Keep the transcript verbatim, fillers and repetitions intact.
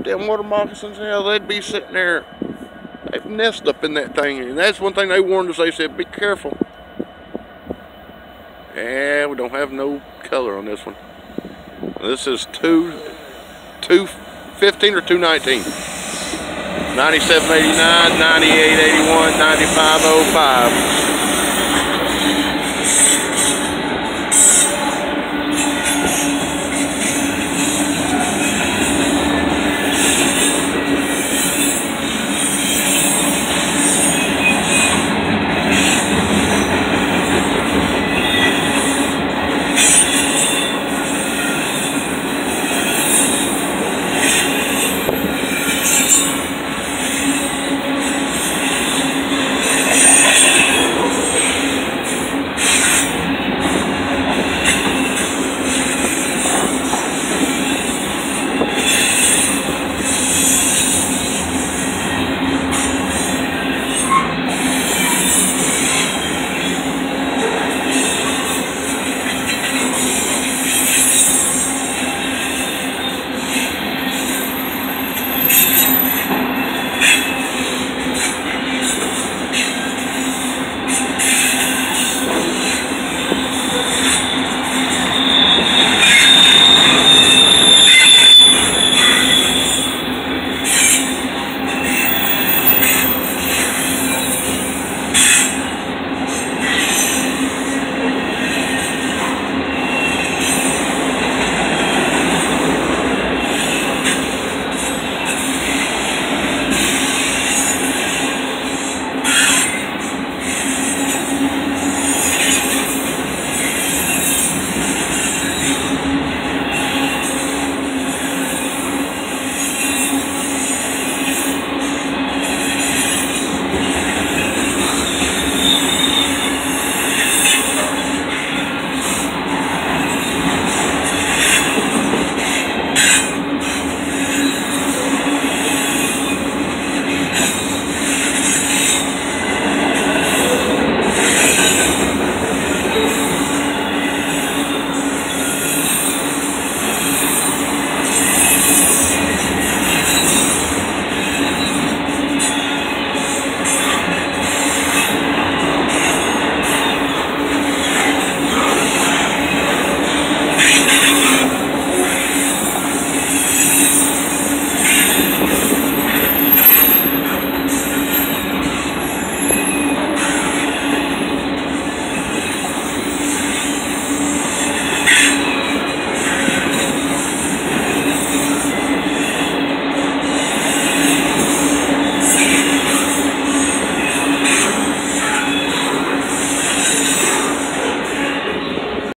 them water moccasins, hell, they'd be sitting there. They've nested up in that thing, and that's one thing they warned us. They said, be careful. Yeah, we don't have no color on this one. This is two, two fifteen or two nineteen. ninety-seven eighty-nine, ninety-eight eighty-one, ninety-five oh five.